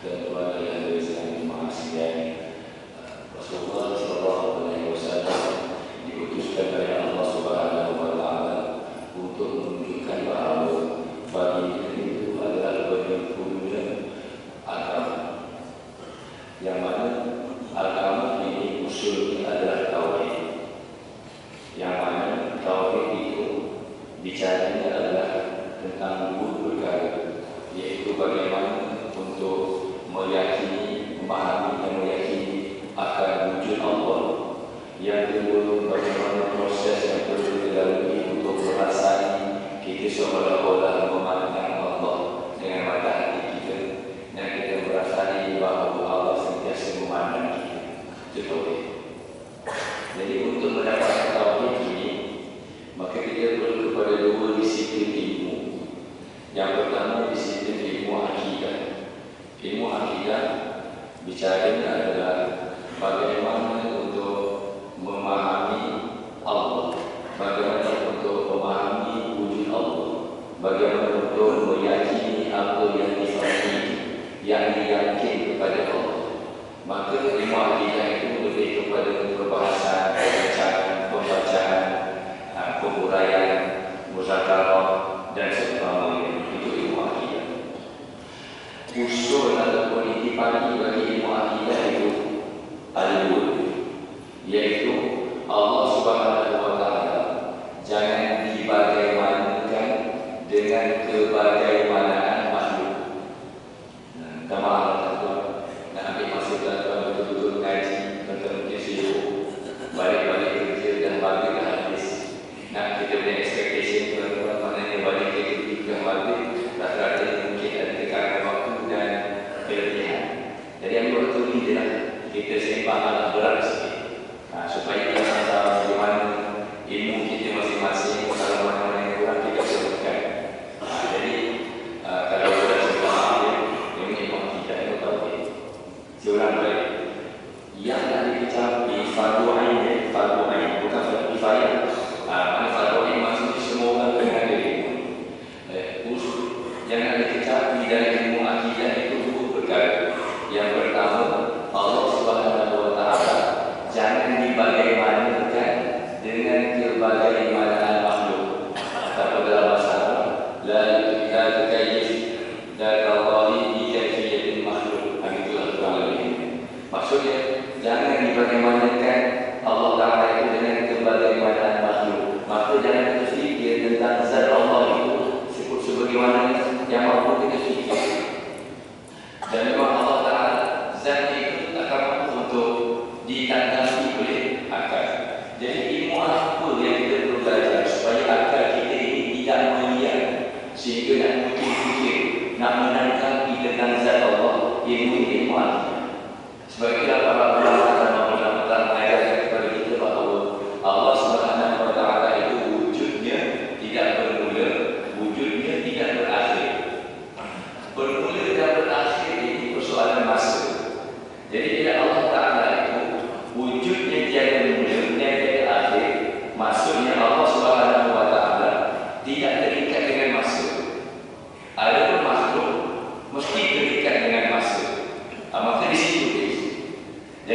Tuan-tuan dan hadirin sekalian sekalian, Rasulullah sallallahu alaihi wasallam diutuskan oleh Allah Subhanahu wa taala untuk menunjukkan bahawa bagi kita itu adalah berkumpulnya agama. Yang mana agama ini usulnya adalah tauhid. Yang mana tauhid itu bicaranya adalah tentang dua perkara, yaitu bagaimana untuk meyakini, memahami dan meyakini akan wujud Allah. Yang kedua, bagaimana proses yang perlu kita lalui untuk merasai kita seolah-olah memandang Allah dengan mata hati kita, dan kita merasai bahawa Allah sentiasa memandang kita. Itu. Jadi untuk mendapatkan tauhid ini, maka kita perlu kepada dua disiplin ilmu. Yang pertama, disiplin ilmu akidah. Ilmu akidah bicaranya adalah bagaimana untuk memahami Allah, bagaimana untuk memahami wujud Allah, bagaimana untuk meyakini apa yang difahami, yang diyakin kepada Allah. Maka ilmu akidah itu lebih kepada perbahasan, pembacaan, penguraian, muzakarah dan sebagainya. Itu ilmu akidah. Usul ataupun intipati bagi ilmu akidah itu ada dua, yaitu Allah Subhanahu wa taala jangan dibagaimanakan dengan kebagaimanaan makhluk. Minta maaf tuan, nak ambil masa tuan betul-betul mengaji, tuan mungkin sibuk, balik-balik kerja dah balik dah habis. Nak kita punya expectation tuan-tuan, maknanya balik kerja dah balik, rata-rata mungkin ada tekanan waktu dan keletihan. Jadi ambil waktu ni je lah, kita sembang alat berat sikit, supaya kita tahu bagaimana ilmu kita masing-masing, kalau mana-mana yang kurang kita sebutkan. Jadi kalau sudah sembang ilmu akidah itu tahu seorang baik yang nak dicapai fardu ain, fardu ain bukan fardu kifayah. Mana fardu ain maksudnya semua orang kena ada ilmu. Yang nak dicapai dari ilmu akidah itu dua perkara. Yang pertama, Allah Subhanahu wa taala jangan dibagaimanakan dengan kebagaimanaan makhluk. Atau dalam bahasa Arab, la tukayyif dalallahi bi kayfiyatil makhluk. Begitulah kurang lebih. Maksudnya jangan dibagaimanakan Allah Taala itu dengan kebagaimanaan makhluk. Maka jangan berfikir tentang zat Allah itu sebagaimana yang mampu kita fikir. Dan memang Allah Taala zat itu tak mampu untuk ditanggapi oleh akal. Jadi ilmu apa yang kita perlu belajar supaya akal kita ini tidak melihat, sehingga nak fikir, nak menanggapi tentang zat Allah, ilmu akidah. Sebab itulah para ulama mengajarkan kepada kita bahawa Allah Subhanahu wa taala itu wujudnya tidak bermula, wujudnya tidak berakhir. Bermula dan berakhir ini persoalan masa. Jadi bila Allah Taala itu wujudnya tiada mula dan tiada akhir, maksudnya Allah Subhanahu wa taala tidak terikat dengan masa. Adapun makhluk mesti terikat dengan masa. Maka di situ. Jadi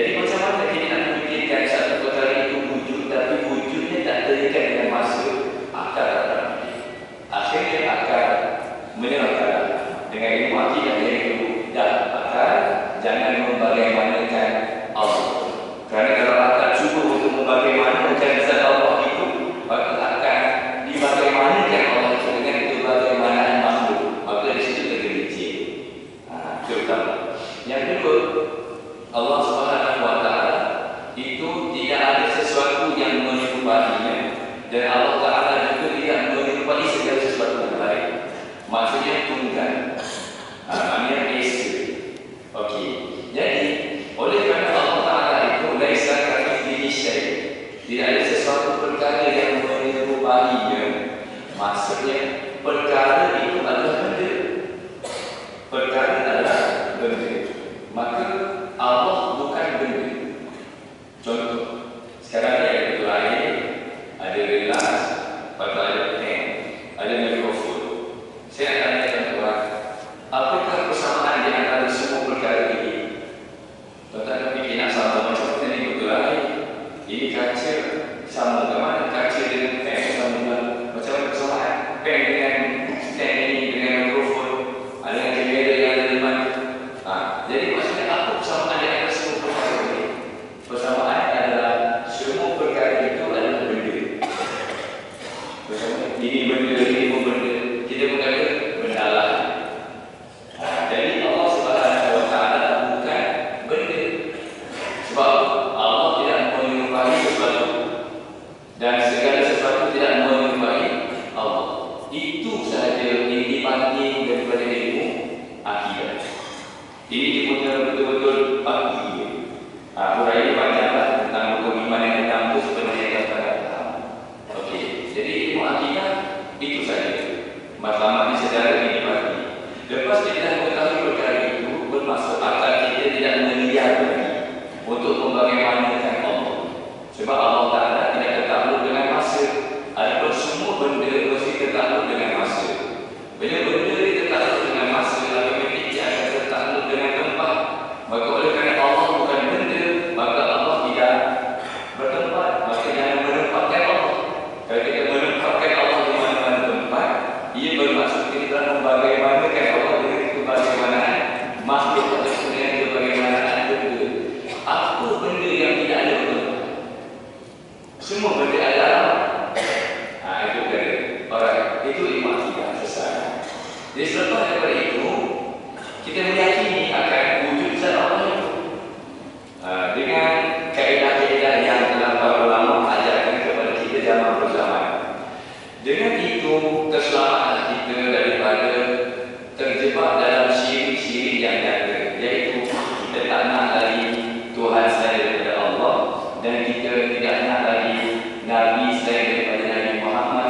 Ini dia punya betul-betul pagi. Huraian dia panjanglah tentang hukum iman yang enam itu sebenarnya yang sangat faham. Okey, jadi ilmu akidah itu saja. Matlamat ini secara ini pagi. Lepas kita dah mengetahui perkara itu, bermaksud akal kita tidak melihat lagi untuk membagaimanakan Allah. Sebab Allah Ta'ala tidak tertakluk dengan masa. Adapun semua benda mesti tertakluk dengan masa. Bila benda ini tertakluk dengan masa, automatik dia akan tertakluk dengan tempat. Maka oleh kerana Allah bukan benda, maka Allah tidak bertempat. Maka jangan menempatkan Allah. Kalau kita menempatkan Allah di mana-mana tempat, ia bermaksud kita telah membagaimanakan Allah dengan kebagaimanaan makhluk atau dengan kebagaimanaan benda. Apa benda yang tidak ada tempat? Semua benda ada alam. Itu kan. Alright, itu ilmu akidah selesai. Jadi selepas daripada itu, kita meyakini akan wujud zat Allah itu. Dengan kaedah-kaedah yang telah para ulama ajarkan kepada kita zaman berzaman. Dengan itu, keselamatan kita daripada terjebak dalam syirik-syirik yang nyata, iaitu kita tak nak lagi Tuhan selain daripada Allah, dan kita tidak nak lagi Nabi selain daripada Nabi Muhammad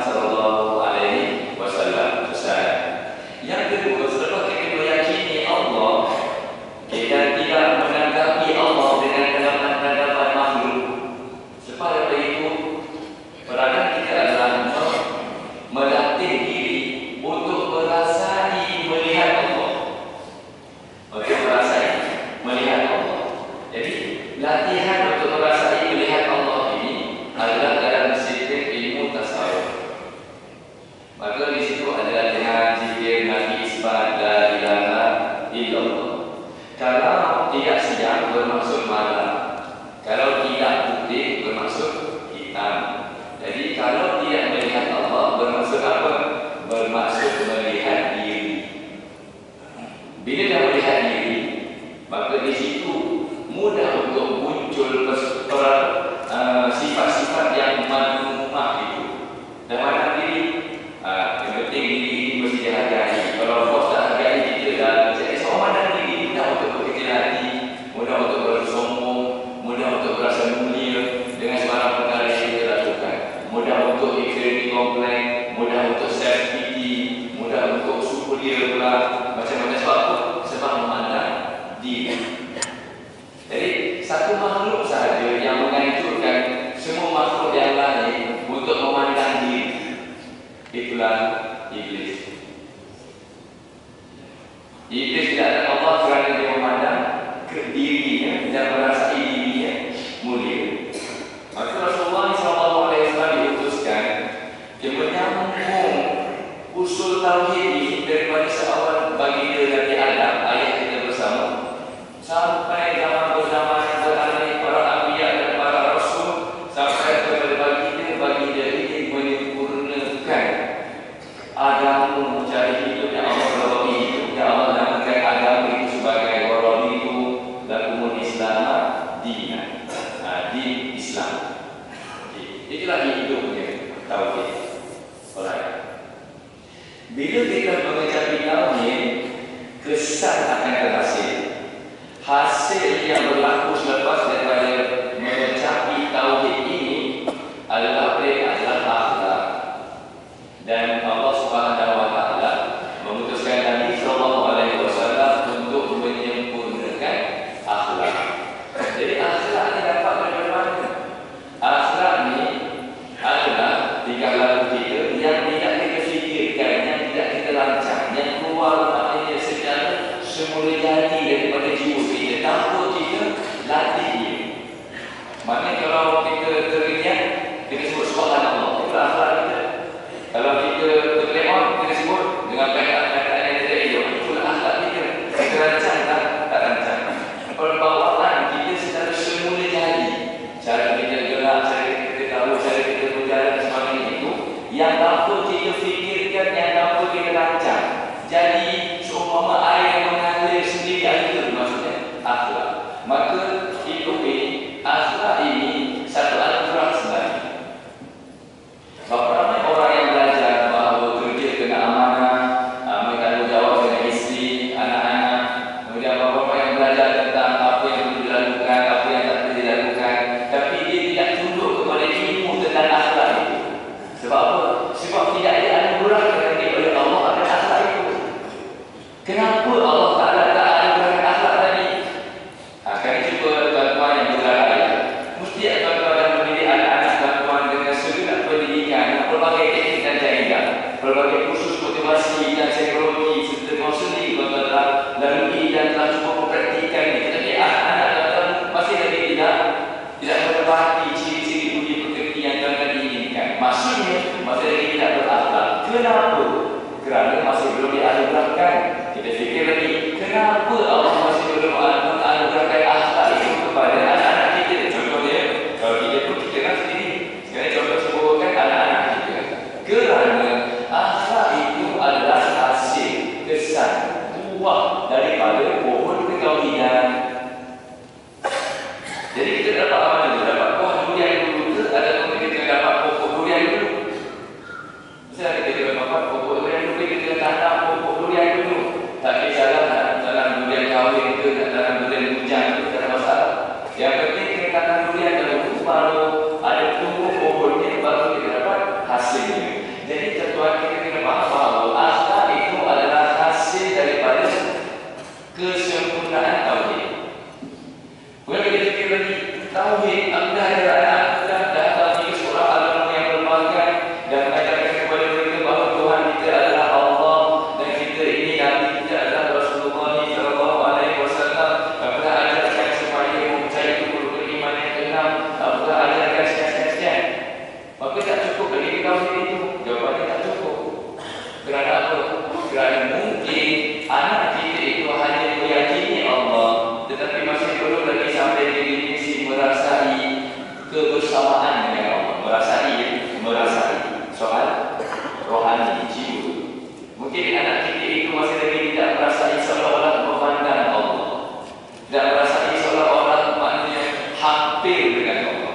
SAW. Selesai. Yang kedua, selepas kita meyakini Allah, kita tidak menanggapi Allah dengan tanggapan makhluk. Selepas daripada itu, peranan kita adalah melatih diri untuk merasai melihat Allah. Untuk merasai melihat Allah. Jadi, latihan untuk merasai melihat Allah ini adalah dalam disiplin ilmu tasawuf. Maka di situ adalah dengan zikir Nabi isbat la ilaha illallah. Kalau tidak siang bermaksud malam. Kalau tidak putih bermaksud hitam. Jadi kalau tidak melihat Allah bermaksud apa? Bermaksud melihat diri. Bila dah melihat diri, maka di situ mudah untuk muncul sifat-sifat yang madhumah itu. Dan mana diri? Yang penting diri ini mesti dihargai. Kalau bos tak hargai kita dah jadi seorang dan diri, mudah untuk berkecil hati, mudah untuk bersombong, mudah untuk berasa mulia dengan sembarang perkara yang kita lakukan, mudah untuk ikut komplain, mudah untuk self pity, mudah untuk superior pula, macam-macam. Sebab apa? Sebab memandang diri. Jadi satu makhluk sahaja yang menghancurkan semua makhluk yang lain untuk memandang diri. Itulah iblis. Iblis tidak ada Allah kerana dia memandang ke dirinya dan merasai dirinya mulia. Maka Rasulullah SAW diutuskan dia menyambung usul tauhid ini daripada seawal baginda Nabi Adam, ayah kita bersama, sampai zaman berzaman beralih para anbiya dan para rasul, sampai kepada baginda ini menyempurnakan agama mencari hidup yang Allah beri hidup. Yang Allah namakan agama itu sebagai waraditu lakumul Islam dinan. Din Islam. Itulah hidupnya tauhid. Alright. Bila kita mengecapi tauhid, kesan akan terhasil. Hasil yang berlaku selepas daripada mengecapi tauhid ini adalah akhlak. Dan Allah Subhanahu wa taala memutuskan Nabi SAW untuk menyempurnakan akhlak. Jadi akhlak ini dapat dari mana? Akhlak ini adalah tingkah laku kita yang tidak kita fikirkan, yang tidak kita rancang, yang keluar maknanya secara semula jadi daripada jiwa kita tanpa kita latih dia. Maknanya kalau kita teringat, kita sebut subhanallah, itu akhlak kita. Kalau kita terlemah, kita sebut dengan perkataan yang tidak elok, itulah akhlak kita. Kita rancang tak rancang. Perbawaan kita secara semula jadi. Cara kita gerak, cara kita tahu, cara kita berjalan dan sebagainya itu yang tanpa kita fikirkan, yang tanpa kita rancang. Jadi seumpama air yang mengalir sendiri, itu maksudnya akhlak. Maka itu akhlak ini satu aturan sebenarnya. Berapa ramai orang yang belajar bahawa kerja kena amanah, Kenapa Allah masih belum anugerahkan akhlak itu kepada anak-anak kita? Contohnya, kalau kita pun kita kan sendiri. Sekarang contoh sebutkan anak-anak kita. Kerana akhlak itu adalah hasil kesan buah daripada pohon ketauhidan. Jadi kita dapat apa dulu? Dapat buah durian dulu ke ataupun kita dapat pokok durian dulu? Misalnya kita dapat pokok durian dulu, kita tanam pokok durian dulu. Tak kisahlah nak tanam durian kahwin ke, nak tanam durian hujan ke, tak ada masalah. Yang penting kita tanam durian dulu, baru ada tumbuh pohonnya, baru kita dapat hasilnya. Jadi tuan kita kena faham bahawa akhlak itu adalah hasil daripada kesempurnaan tauhid. Kemudian kita fikir lagi, tauhid, akidah adalah akidah tauhid seorang agama yang berpangkat dan mengajarkan kepada mereka bahawa Tuhan kita adalah Allah dan kita ini Nabi kita adalah Rasulullah sallallahu alaihi wasallam. Apakah ajarkan supaya mempercayai rukun beriman yang keenam? Apakah ajarkan sekian-sekian? Maka tak cukup bagi kita tauhid itu. Jawapannya tak cukup. Kerana apa? Kerana mungkin anak kita itu hanya meyakini Allah, tetapi masih belum lagi sampai di dimensi merasai kebersamaan dengan Allah. Merasai soal rohani, jiwa. Mungkin anak kita itu masih lagi tidak merasai seolah-olah memandang Allah, tidak merasai seolah-olah maknanya hampir dengan Allah.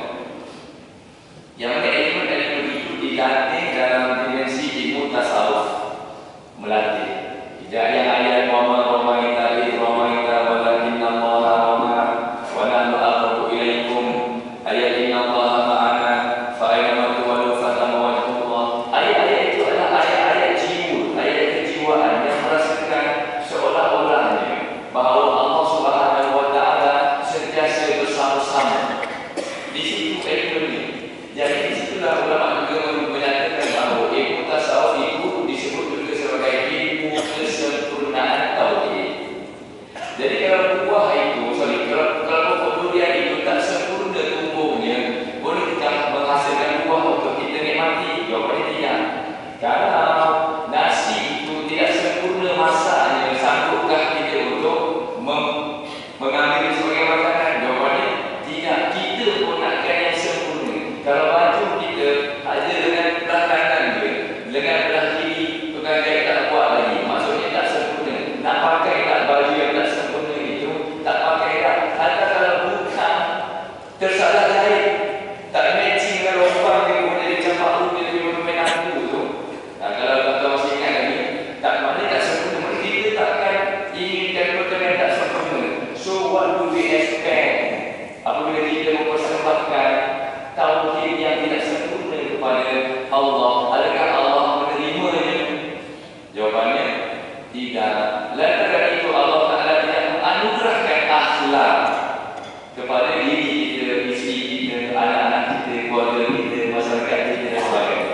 Yang mana ilmu itu dilatih dalam dimensi ilmu tasawuf, melatih. Tidak yang ayat Roma ita walakin Allah Roma wa nahnu aqrabu ilaikum ayat inna Allah ma'ana fa aina tuwallu fatama wajhullah. Ayat-ayat itu adalah ayat-ayat jiwa, ayat kejiwaan yang merasakan seolah-olahnya bahawa Allah Subhanahu wa taala sentiasa bersama-sama. Di situ ilmunya. Jadi di situlah ulama juga menyatakan bahawa ilmu tasawuf itu disebut juga sebagai ilmu kesempurnaan tauhid. Jadi kalau buah itu, kalau pokok durian itu tak sempurna tumbuhnya, bolehkah menghasilkan buah untuk kita nikmati? Jawapannya tidak. Kalau nasi itu tidak sempurna masaknya, sanggupkah kita untuk mengambil sebagai makanan? Jawapannya tidak. Kita pun nakkan yang sempurna. Kalau baju kita ada dengan belah kanan dia, dengan belah kiri tukang jahit tak buat lagi, maksudnya tak sempurna. Nak pakai tak baju yang tak sempurna itu, tak pakai tak. Atau kalau bukan tersalah jahit, tak matching dengan lubang dia, kemudian dia campak tu, dia main aku tu. Kalau tuan masih ingat lagi, tak maknanya tak sempurna. Kita takkan inginkan perkara yang tak sempurna. So what do we expect apabila kita mempersembahkan tauhid yang tidak sempurna kepada Allah? Adakah Allah menerimanya? Jawapannya tidak. Lantaran itu Allah Ta'ala tidak menganugerahkan akhlak kepada diri kita, isteri kita, anak-anak kita, keluarga kita, masyarakat kita dan sebagainya.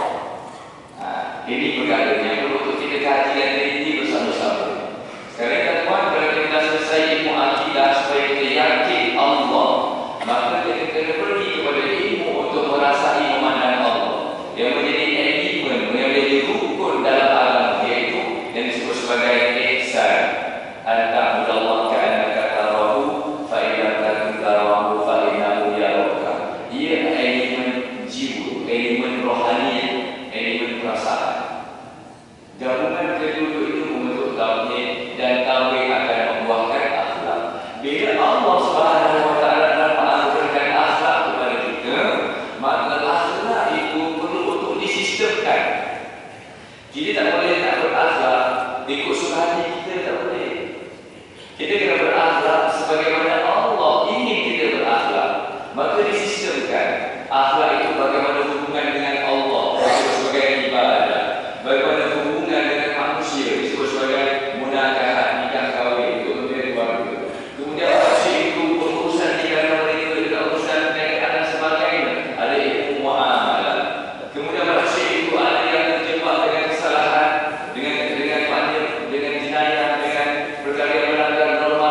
Ini perkara yang perlu untuk kita kaji dan teliti bersama-sama. Sekarang tuan, kalau kita selesai ilmu akidah supaya kita yakin Allah, maka kita kena pergi kepada ilmu untuk merasai memandang Allah, yang menjadi elemen, yang menjadi rukun dalam agama, iaitu yang disebut sebagai ihsan. Anta'budallaha ka'annaka tarahu fa in lam takun tarahu fa innahu yaraka. Ia elemen jiwa, elemen rohani, elemen perasaan. Gabungan kedua itu membentuk tauhid, dan tauhid akan membuahkan akhlak. Bila Allah Subhanahu wa taala dalam menganugerahkan akhlak kepada kita, maka akhlak itu perlu untuk disistemkan. Kita tak boleh nak berakhlak ikut suka hati kita, tak boleh. Kita kena berakhlak sebagaimana Allah ingin kita berakhlak. Maka disistemkan akhlak itu bagaimana hubungan dengan Allah, disebut sebagai ibadah. Bagaimana hubungan dengan manusia, disebut sebagai munakahat, nikah kahwin, untuk memberi keluarga. Kemudian manusia itu berurusan di dalam mereka dengan urusan perniagaan dan sebagainya, ada ilmu muamalah. Kemudian manusia itu ada yang terjebak dengan kesalahan, dengan jenayah, dengan perkara yang melanggar norma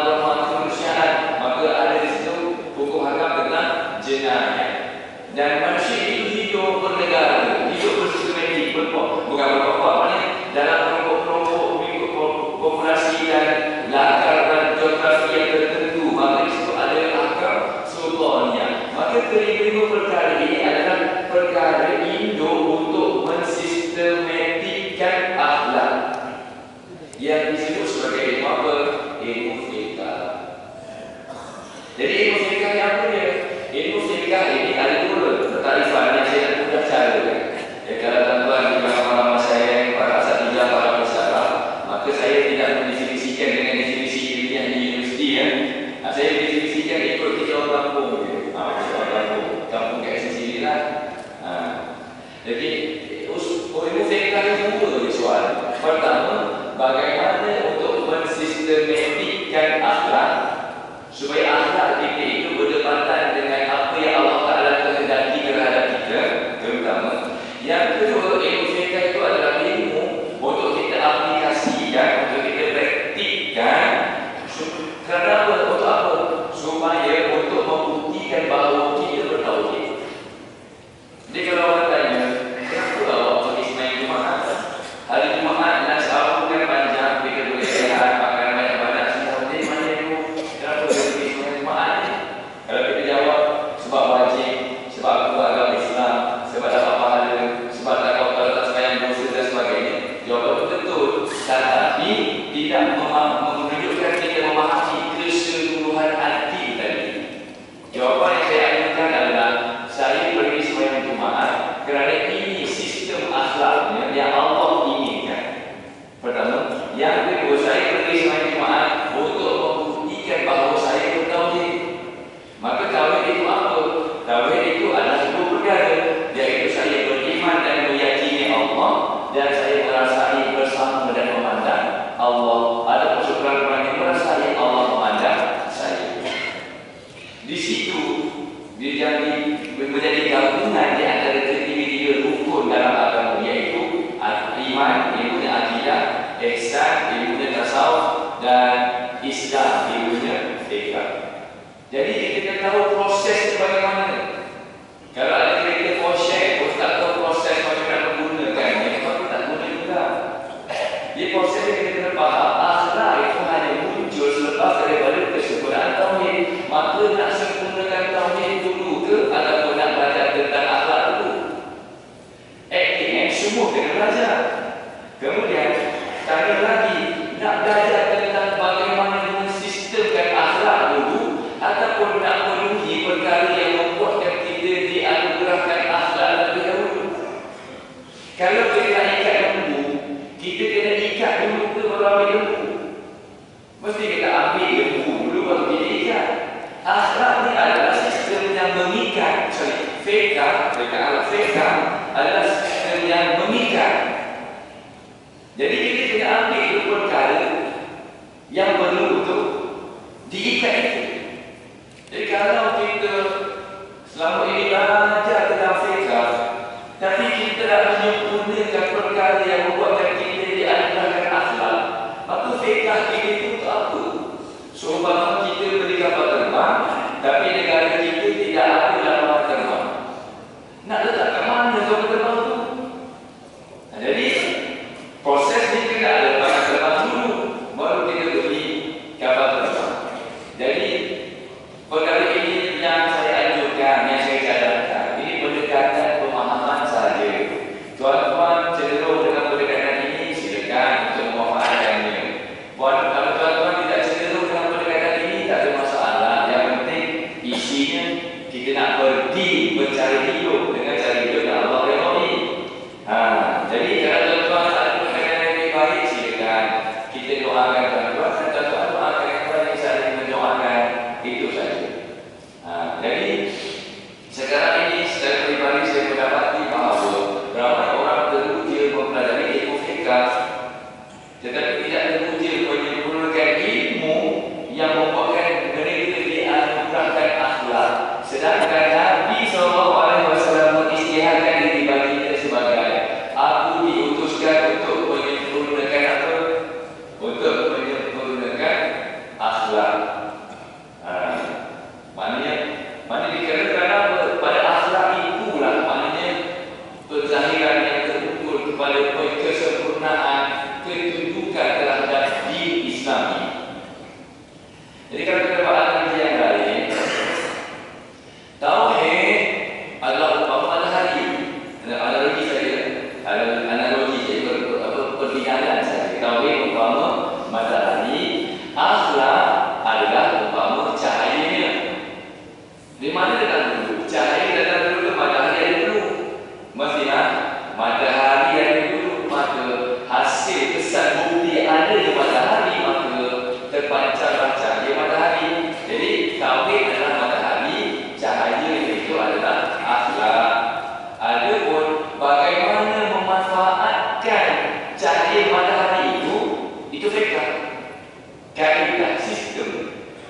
ilmu fikah ini ada dua ketarifan yang saya nak mudah cara kan. Kalau tuan-tuan di belakang saya para asatidz, para pesara, maka saya tidak mendefinisikan dengan definisi ilmiah di universiti ya. Saya definisikan ikut kita orang kampung je. Kampung kat sini lah. Jadi ilmu fikah itu dua je soal. Pertama, bagaimana untuk mensistematikkan akhlak supaya akhlak kita itu berdepatan dengan apa yang Allah Ta'ala kehendaki terhadap kita, terutama. Yang kedua, ilmu fikah itu adalah ilmu untuk kita aplikasikan, untuk kita praktikkan. Kenapa? Untuk apa? Supaya untuk membuktikan bahawa kita bertauhid. Jadi kalau orang tanya, kenapa awak pergi semain Jumaat? Hari Jumaat nak sabunkan panjang, kita boleh lihat makan banyak-banyak semua. Jadi mana itu? Kenapa dia pergi semain Jumaat ni? Kalau kita jawab, sebab wajib, sebab aku agama Islam, sebab dapat pahala, sebab tak kau kalau tak sembahyang dosa dan sebagainya. Jawapan itu betul, tetapi tidak menunjukkan kita memahami keseluruhan arti tadi. Jawapan yang saya ajukan adalah saya pergi sembahyang Jumaat kerana ini sistem akhlaknya yang Allah inginkan. Pertama, yang kedua, saya pergi sembahyang Jumaat untuk membuktikan bahawa saya bertauhid. Maka tauhid itu apa? Tauhid itu adalah dua perkara, iaitu saya beriman dan meyakini Allah, dan saya merasai bersama dan memandang Allah. Ada persoalan yang merasai Allah memandang saya. Di situ dia menjadi gabungan di antara ketiga rukun dalam agama, iaitu iman, ilmu akidah, ihsan, ilmu tasawuf, dan Islam, ilmu fikah. Jadi kita tahu proses bagaimana. Kalau ada kita proses, kita tak tahu proses macam mana menggunakannya, maka tak guna juga. Di proses ini kita kena faham, akhlak itu hanya muncul selepas daripada kesempurnaan tauhid. Maka nak sempurnakan tauhid dulu ke ataupun nak belajar tentang akhlak dulu? Semua kena belajar. Kemudian tanya lagi, nak belajar tentang bagaimana mensistemkan akhlak dulu ataupun nak memenuhi perkara yang membuatkan kita dianugerahkan akhlak lebih dahulu? Kalau kita nak ikat lembu, kita kena ikat dulu ke baru ambil lembu? Mesti kita ambil lembu dulu baru kita ikat. Akhlak ni adalah sistem yang mengikat. Fikah adalah sistem yang mengikat. Jadi kita kena ambil dulu perkara yang perlu untuk diikat itu. Jadi kalau kita selama ini belajar tentang fikah, tapi kita tak menyempurnakan perkara yang membuatkan kita dianugerahkan akhlak, maka fikah kita itu untuk apa? Seumpama kita beri kapal terbang, tapi negara kita tidak ada lapangan terbang. Nak letak kat mana kapal terbang itu? Jadi proses ni kena ada lapangan terbang dulu, baru kita beri kapal terbang. Jadi perkara ini yang saya anjurkan, yang saya cadangkan, ini pendekatan pemahaman saja. Tuan-tuan cenderung dengan pendekatan ini, silakan untuk memanfaatkannya. Kalau tuan-tuan tidak cenderung dengan pendekatan ini, tak ada masalah. Yang penting isi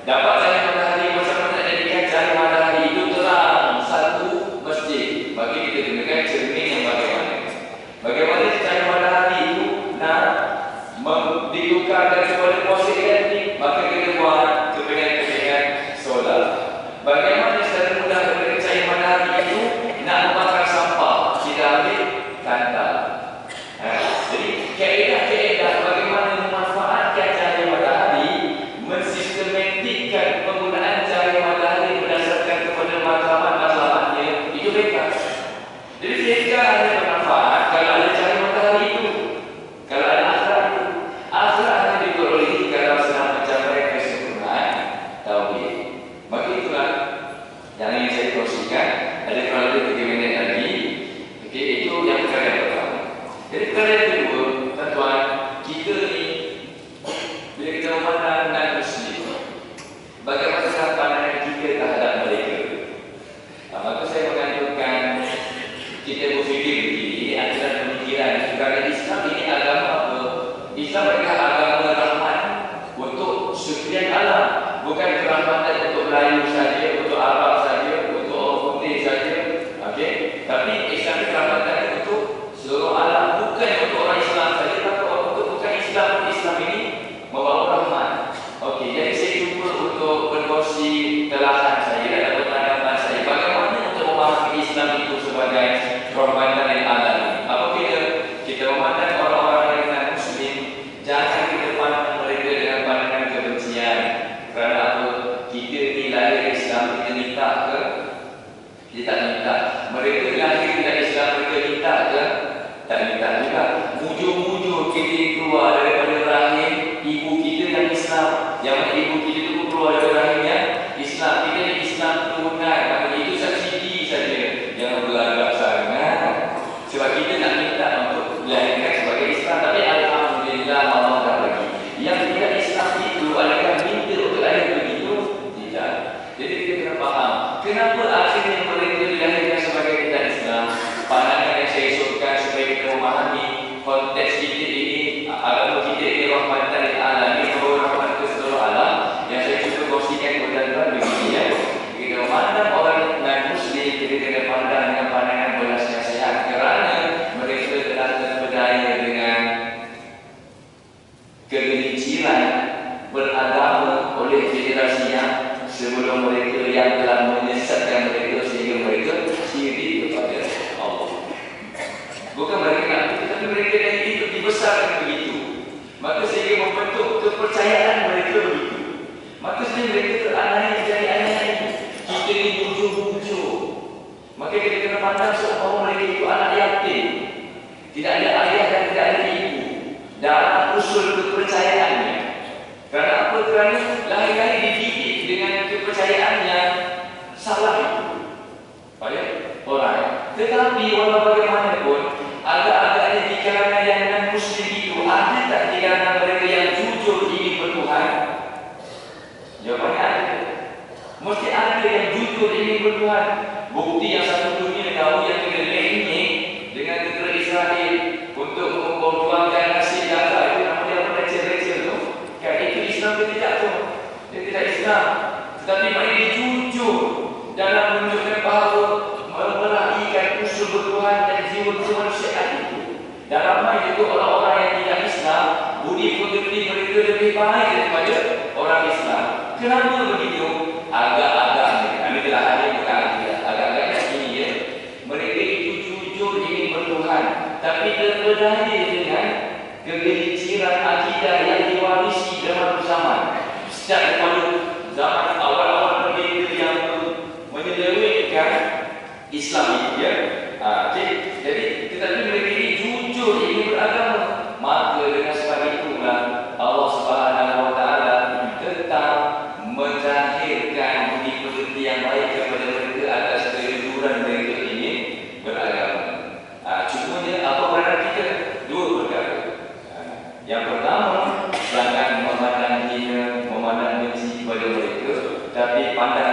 Dapat cahaya matahari macam mana jadikan cahaya matahari itu terang satu masjid. Bagi kita gunakan cermin yang bagaimana? Bagaimana cahaya matahari itu nak ditukarkan kepada positif negatif, maka kita buat kepentingan solar. Bagaimana secara mudah kepada cahaya matahari itu nak membakar sampah, kita ambil kantal. Jadi kaedah-kaedah bagaimana memanfaatkan cahaya matahari, mensistematikkan penggunaan cahaya matahari berdasarkan kepada matlamat-matlamatnya, itu bebas. Jadi jika ada bermanfaat kalau ada cahaya matahari itu, kalau ada akhirat itu, akhirat akan diperolehi kalau sedang mencapai kesempurnaan tauhid. Maka itulah yang ingin saya kongsikan. Ada kurang lebih 3 minit lagi. Okey, itu yang perkara yang pertama. Jadi perkara yang kedua, tuan-tuan, kita ni bila kita memandang non-Muslim, bagaimana pandangan kita terhadap mereka? Maka saya menganjurkan kita berfikir begini, adalah pemikiran kerana Islam ini agama apa? Islam adalah agama rahmat untuk sekalian alam, bukan kerahmatan untuk Melayu saja, untuk Arab saja, untuk orang putih saja. Okey, tapi Islam ini kerahmatan untuk seluruh alam, bukan untuk orang Islam saja, tapi untuk bukan Islam. Islam ini membawa rahmat. Okey, jadi saya cuba untuk berkongsi telahan saya dan pengalaman saya bagaimana untuk memahami Islam itu sebagai rahmatan dan alam. Apabila kita memandang orang-orang yang non-Muslim, jangan kita pandang mereka dengan pandangan kebencian. Kerana apa? Kita ni lahir Islam, kita minta ke? Kita tak minta. Mereka lahir tidak Islam, mereka minta ke? Tak minta juga. Mujur-mujur kita keluar daripada rahim ibu kita yang Islam. Yang mana ibu kita itu keluar daripada rahim yang Islam. Kita ni Islam turunan. Maknanya itu subsidi saja. Jangan berlagak sangat. Sebab kita nak minta untuk dilahirkan sebagai Islam. Tapi Alhamdulillah Allah dah bagi. Yang tidak Islam itu adakah minta untuk lahir begitu? Tidak. Jadi kita kena faham kenapa akhirnya mereka dilahirkan sebagai tidak Islam. Pandangan yang saya esokkan supaya kita memahami konteks kita ini, agama kita ini rahmatan lil alamin, membawa rahmat ke seluruh alam. Yang saya cuba kongsikan kepada tuan begini ya. Kita memandang orang non-Muslim, kita kena pandang dengan pandangan belas kasihan kerana mereka telah terpedaya dengan kegelinciran beragama oleh generasi yang sebelum mereka yang telah menyesatkan mereka sehingga mereka syirik kepada Allah. Bukan mereka nak, tetapi mereka yang hidup dibesarkan begitu. Maka sehingga membentuk kepercayaan mereka begitu. Maka sehingga mereka teranai dari ayat ini. Kita ini bujur-bujur. Maka kita kena pandang seorang mereka itu anak yatim. Tidak ada ayah dan tidak ada ibu. Dalam usul kepercayaannya. Kerana apa? Kerana lahir-lahir dididik dengan kepercayaan yang salah itu pada orang. Tetapi walau bagaimanapun, agak-agaknya di kalangan yang non-Muslim itu ada tak di kalangan mereka yang jujur ingin bertuhan? Jawapannya ada. Mesti ada yang jujur ingin bertuhan. Bukti yang satu dunia tahu yang kena lenyek dengan negara Israel untuk memperjuangkan nasib Gaza itu, nama dia apa, receh-receh tu. Kan itu Islam ke tidak tu? Dia tidak Islam. Tetapi mereka dia jujur dalam menunjukkan bahawa meraihkan usul bertuhan dan jiwa kemanusiaan itu. Dan ramai juga orang-orang yang tidak Islam, budi pekerti mereka lebih baik daripada orang Islam. Kenapa begitu? Agak-agaknya, kami telah ada bukan agak-agaknya ini ya. Mereka itu jujur ingin bertuhan, tapi terpedaya dengan kegelinciran akidah yang diwarisi dalam zaman. Sejak daripada zaman awal-awal mereka yang menyelewengkan Islam itu ya. Jadi tetapi mereka ini jujur ingin beragama. Maka dengan sebab itulah Allah Subhanahu Wa Taala tetap menzahirkan budi pekerti yang baik kepada mereka atas kejujuran mereka ingin beragama. Cumanya apa peranan kita? Dua perkara. Yang pertama, jangan memandang hina, memandang benci kepada mereka, tapi pandang